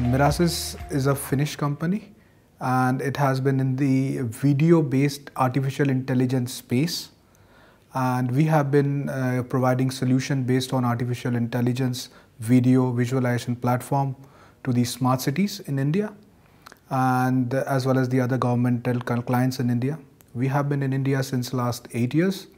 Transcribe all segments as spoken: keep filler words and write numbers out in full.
Mirasys is a Finnish company and it has been in the video-based artificial intelligence space. And we have been uh, providing solution based on artificial intelligence video visualization platform to the smart cities in India and uh, as well as the other governmental clients in India. We have been in India since last eight years.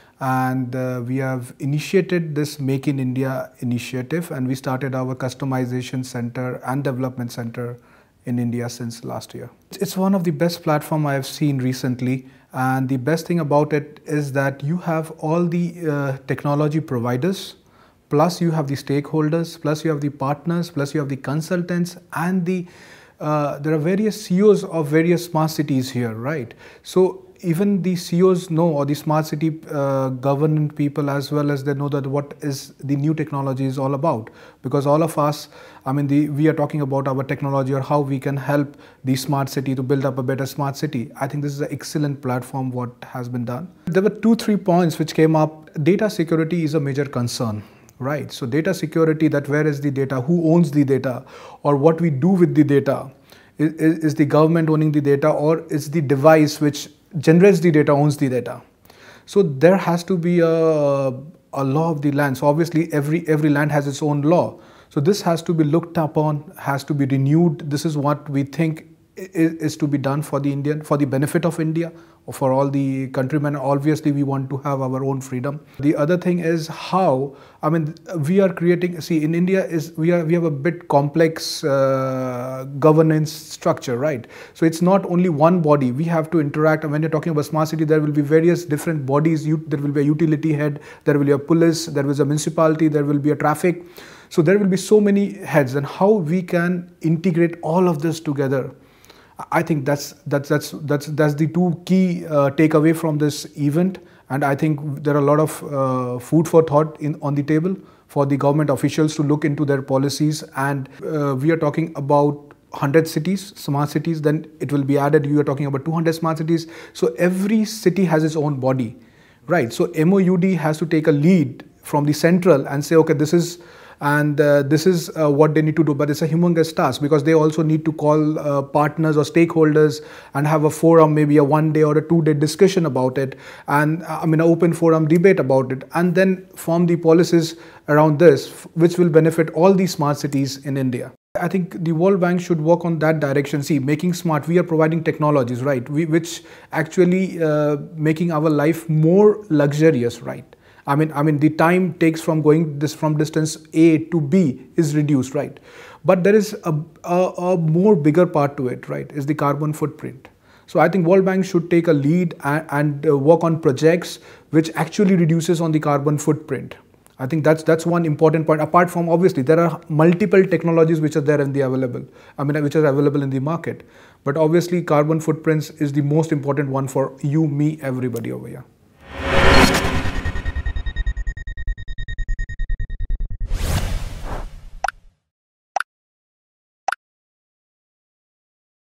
And uh, we have initiated this Make in India initiative, and we started our customization center and development center in India since last year. It's one of the best platforms I have seen recently, and the best thing about it is that you have all the uh, technology providers, plus you have the stakeholders, plus you have the partners, plus you have the consultants, and the uh, there are various C E Os of various smart cities here, right? So even the C E Os know, or the smart city uh, government people as well, as they know that what is the new technology is all about. Because all of us, I mean, the, we are talking about our technology or how we can help the smart city to build up a better smart city. I think this is an excellent platform what has been done. There were two, three points which came up. Data security is a major concern. Right, so data security, that where is the data, who owns the data, or what we do with the data. Is, is the government owning the data, or is the device which generates the data owns the data? So there has to be a, a law of the land. So obviously every, every land has its own law. So this has to be looked upon, has to be renewed. This is what we think is, is to be done for the Indian, for the benefit of India, or for all the countrymen. Obviously we want to have our own freedom. The other thing is how, I mean, we are creating, see, in India is we are we have a bit complex uh, governance structure, right? So it's not only one body. We have to interact, and when you're talking about smart city, there will be various different bodies. You, there will be a utility head, there will be a police, there will be a municipality, there will be a traffic. So there will be so many heads, and how we can integrate all of this together. I think that's that's that's that's that's the two key uh, takeaway from this event, and I think there are a lot of uh, food for thought in on the table for the government officials to look into their policies. And uh, we are talking about one hundred cities, smart cities. Then it will be added. You are talking about two hundred smart cities. So every city has its own body, right? So M O U D has to take a lead from the central and say, okay, this is. And uh, this is uh, what they need to do, but it's a humongous task because they also need to call uh, partners or stakeholders and have a forum, maybe a one day or a two day discussion about it, and uh, I mean an open forum debate about it, and then form the policies around this, which will benefit all these smart cities in India. I think the World Bank should work on that direction. See, making smart, we are providing technologies, right, we, which actually uh, making our life more luxurious, right? I mean, I mean, the time takes from going this from distance A to B is reduced, right? But there is a, a, a more bigger part to it, right? Is the carbon footprint. So I think World Bank should take a lead and, and uh, work on projects which actually reduces on the carbon footprint. I think that's that's one important point. Apart from, obviously, there are multiple technologies which are there and the available. I mean, which are available in the market. But obviously, carbon footprints is the most important one for you, me, everybody over here.